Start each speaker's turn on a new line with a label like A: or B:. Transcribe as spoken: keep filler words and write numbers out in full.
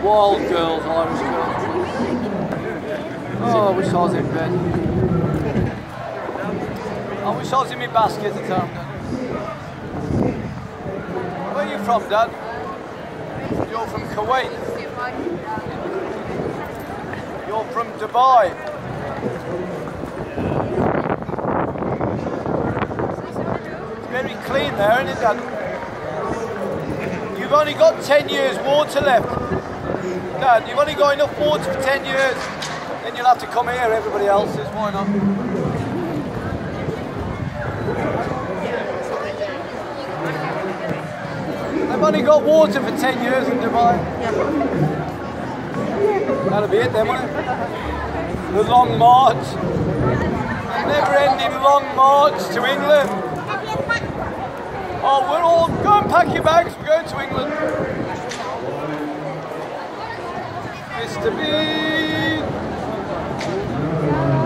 A: Wild girls, Irish girls. Oh, I wish I was in bed. I wish I was in my basket at the time, Dad. Where are you from, Dad? You're from Kuwait. You're from Dubai. It's very clean there, isn't it, Dad? You've only got ten years water left. Dad, you've only got enough water for ten years. Then you'll have to come here, everybody else is. Why not? They've only got water for ten years in Dubai. That'll be it then, won't it? The long march. The never-ending long march to England. Oh, we're all... Go and pack your bags, we're going to England. Mister Bean.